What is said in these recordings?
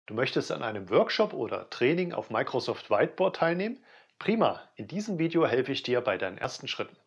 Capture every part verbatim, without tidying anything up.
Du möchtest an einem Workshop oder Training auf Microsoft Whiteboard teilnehmen? Prima, in diesem Video helfe ich dir bei deinen ersten Schritten.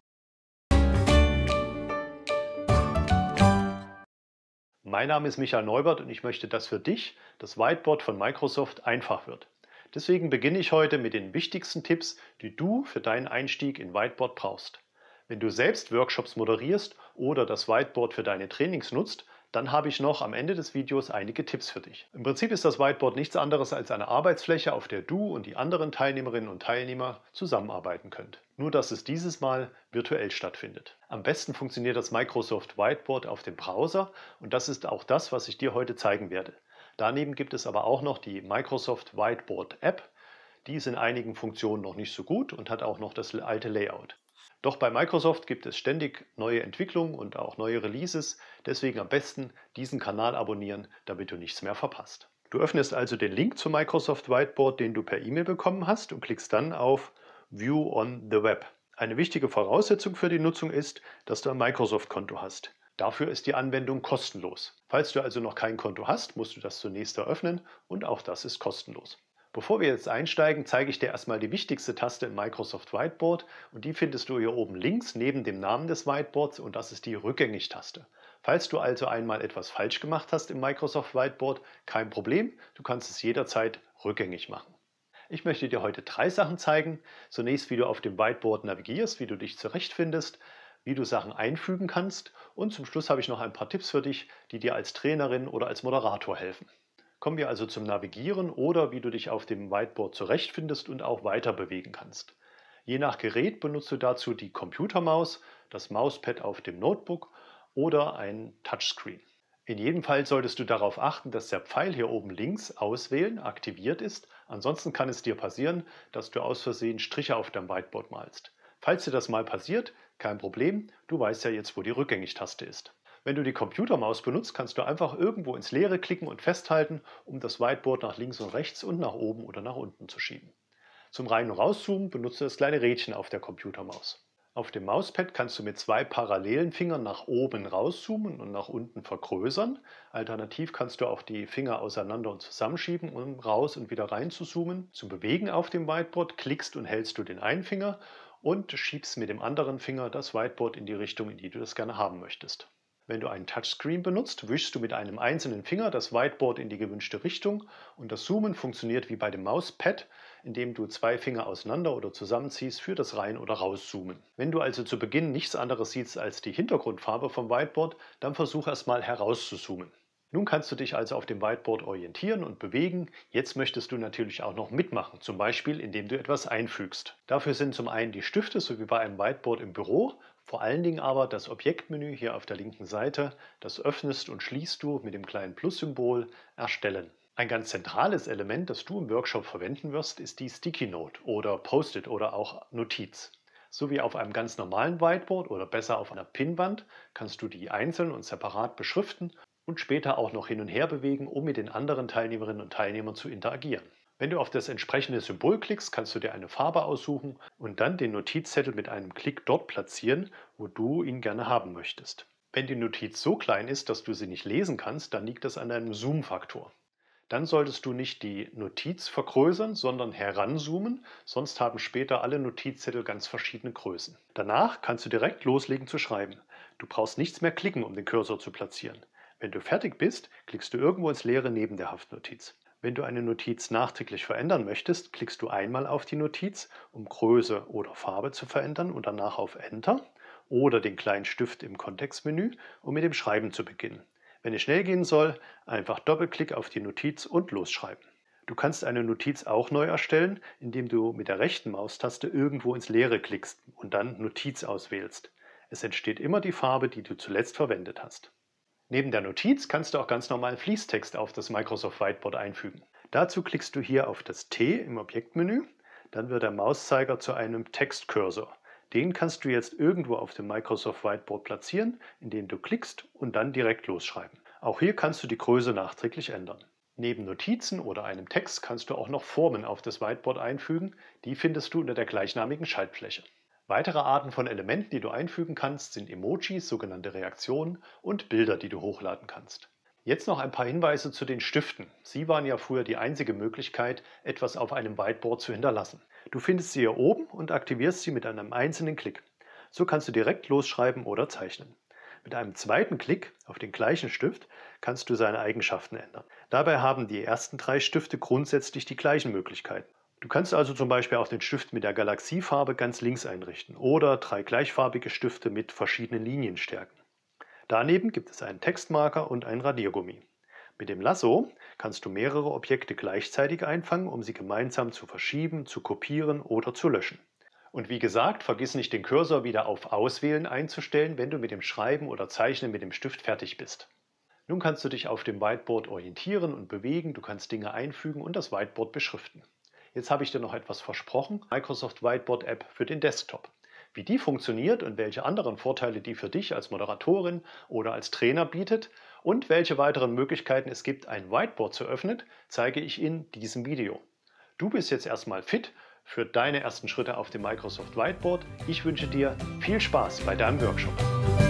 Mein Name ist Michael Neubert und ich möchte, dass für dich das Whiteboard von Microsoft einfach wird. Deswegen beginne ich heute mit den wichtigsten Tipps, die du für deinen Einstieg in Whiteboard brauchst. Wenn du selbst Workshops moderierst oder das Whiteboard für deine Trainings nutzt, dann habe ich noch am Ende des Videos einige Tipps für dich. Im Prinzip ist das Whiteboard nichts anderes als eine Arbeitsfläche, auf der du und die anderen Teilnehmerinnen und Teilnehmer zusammenarbeiten könnt. Nur dass es dieses Mal virtuell stattfindet. Am besten funktioniert das Microsoft Whiteboard auf dem Browser und das ist auch das, was ich dir heute zeigen werde. Daneben gibt es aber auch noch die Microsoft Whiteboard App. Die ist in einigen Funktionen noch nicht so gut und hat auch noch das alte Layout. Doch bei Microsoft gibt es ständig neue Entwicklungen und auch neue Releases, deswegen am besten diesen Kanal abonnieren, damit du nichts mehr verpasst. Du öffnest also den Link zum Microsoft Whiteboard, den du per E-Mail bekommen hast und klickst dann auf View on the Web. Eine wichtige Voraussetzung für die Nutzung ist, dass du ein Microsoft-Konto hast. Dafür ist die Anwendung kostenlos. Falls du also noch kein Konto hast, musst du das zunächst eröffnen und auch das ist kostenlos. Bevor wir jetzt einsteigen, zeige ich dir erstmal die wichtigste Taste im Microsoft Whiteboard und die findest du hier oben links neben dem Namen des Whiteboards und das ist die Rückgängig-Taste. Falls du also einmal etwas falsch gemacht hast im Microsoft Whiteboard, kein Problem, du kannst es jederzeit rückgängig machen. Ich möchte dir heute drei Sachen zeigen. Zunächst, wie du auf dem Whiteboard navigierst, wie du dich zurechtfindest, wie du Sachen einfügen kannst und zum Schluss habe ich noch ein paar Tipps für dich, die dir als Trainerin oder als Moderator helfen. Kommen wir also zum Navigieren oder wie du dich auf dem Whiteboard zurechtfindest und auch weiter bewegen kannst. Je nach Gerät benutzt du dazu die Computermaus, das Mauspad auf dem Notebook oder ein Touchscreen. In jedem Fall solltest du darauf achten, dass der Pfeil hier oben links Auswählen aktiviert ist. Ansonsten kann es dir passieren, dass du aus Versehen Striche auf deinem Whiteboard malst. Falls dir das mal passiert, kein Problem, du weißt ja jetzt, wo die Rückgängig-Taste ist. Wenn du die Computermaus benutzt, kannst du einfach irgendwo ins Leere klicken und festhalten, um das Whiteboard nach links und rechts und nach oben oder nach unten zu schieben. Zum Rein- und Rauszoomen benutzt du das kleine Rädchen auf der Computermaus. Auf dem Mauspad kannst du mit zwei parallelen Fingern nach oben rauszoomen und nach unten vergrößern. Alternativ kannst du auch die Finger auseinander und zusammenschieben, um raus und wieder rein zu zoomen. Zum Bewegen auf dem Whiteboard klickst und hältst du den einen Finger und schiebst mit dem anderen Finger das Whiteboard in die Richtung, in die du das gerne haben möchtest. Wenn du einen Touchscreen benutzt, wischst du mit einem einzelnen Finger das Whiteboard in die gewünschte Richtung und das Zoomen funktioniert wie bei dem Mauspad, indem du zwei Finger auseinander oder zusammenziehst für das Rein- oder Rauszoomen. Wenn du also zu Beginn nichts anderes siehst als die Hintergrundfarbe vom Whiteboard, dann versuch erstmal herauszuzoomen. Nun kannst du dich also auf dem Whiteboard orientieren und bewegen. Jetzt möchtest du natürlich auch noch mitmachen, zum Beispiel indem du etwas einfügst. Dafür sind zum einen die Stifte, so wie bei einem Whiteboard im Büro, vor allen Dingen aber das Objektmenü hier auf der linken Seite. Das öffnest und schließt du mit dem kleinen Plus-Symbol Erstellen. Ein ganz zentrales Element, das du im Workshop verwenden wirst, ist die Sticky Note oder Post-it oder auch Notiz. So wie auf einem ganz normalen Whiteboard oder besser auf einer Pinnwand kannst du die einzeln und separat beschriften und später auch noch hin und her bewegen, um mit den anderen Teilnehmerinnen und Teilnehmern zu interagieren. Wenn du auf das entsprechende Symbol klickst, kannst du dir eine Farbe aussuchen und dann den Notizzettel mit einem Klick dort platzieren, wo du ihn gerne haben möchtest. Wenn die Notiz so klein ist, dass du sie nicht lesen kannst, dann liegt das an deinem Zoom-Faktor. Dann solltest du nicht die Notiz vergrößern, sondern heranzoomen, sonst haben später alle Notizzettel ganz verschiedene Größen. Danach kannst du direkt loslegen zu schreiben. Du brauchst nichts mehr klicken, um den Cursor zu platzieren. Wenn du fertig bist, klickst du irgendwo ins Leere neben der Haftnotiz. Wenn du eine Notiz nachträglich verändern möchtest, klickst du einmal auf die Notiz, um Größe oder Farbe zu verändern und danach auf Enter oder den kleinen Stift im Kontextmenü, um mit dem Schreiben zu beginnen. Wenn es schnell gehen soll, einfach Doppelklick auf die Notiz und losschreiben. Du kannst eine Notiz auch neu erstellen, indem du mit der rechten Maustaste irgendwo ins Leere klickst und dann Notiz auswählst. Es entsteht immer die Farbe, die du zuletzt verwendet hast. Neben der Notiz kannst du auch ganz normal Fließtext auf das Microsoft Whiteboard einfügen. Dazu klickst du hier auf das T im Objektmenü, dann wird der Mauszeiger zu einem Textcursor. Den kannst du jetzt irgendwo auf dem Microsoft Whiteboard platzieren, indem du klickst und dann direkt losschreiben. Auch hier kannst du die Größe nachträglich ändern. Neben Notizen oder einem Text kannst du auch noch Formen auf das Whiteboard einfügen, die findest du unter der gleichnamigen Schaltfläche. Weitere Arten von Elementen, die du einfügen kannst, sind Emojis, sogenannte Reaktionen und Bilder, die du hochladen kannst. Jetzt noch ein paar Hinweise zu den Stiften. Sie waren ja früher die einzige Möglichkeit, etwas auf einem Whiteboard zu hinterlassen. Du findest sie hier oben und aktivierst sie mit einem einzelnen Klick. So kannst du direkt losschreiben oder zeichnen. Mit einem zweiten Klick auf den gleichen Stift kannst du seine Eigenschaften ändern. Dabei haben die ersten drei Stifte grundsätzlich die gleichen Möglichkeiten. Du kannst also zum Beispiel auch den Stift mit der Galaxiefarbe ganz links einrichten oder drei gleichfarbige Stifte mit verschiedenen Linienstärken. Daneben gibt es einen Textmarker und ein Radiergummi. Mit dem Lasso kannst du mehrere Objekte gleichzeitig einfangen, um sie gemeinsam zu verschieben, zu kopieren oder zu löschen. Und wie gesagt, vergiss nicht den Cursor wieder auf Auswählen einzustellen, wenn du mit dem Schreiben oder Zeichnen mit dem Stift fertig bist. Nun kannst du dich auf dem Whiteboard orientieren und bewegen, du kannst Dinge einfügen und das Whiteboard beschriften. Jetzt habe ich dir noch etwas versprochen, Microsoft Whiteboard App für den Desktop. Wie die funktioniert und welche anderen Vorteile die für dich als Moderatorin oder als Trainer bietet und welche weiteren Möglichkeiten es gibt, ein Whiteboard zu öffnen, zeige ich in diesem Video. Du bist jetzt erstmal fit für deine ersten Schritte auf dem Microsoft Whiteboard. Ich wünsche dir viel Spaß bei deinem Workshop.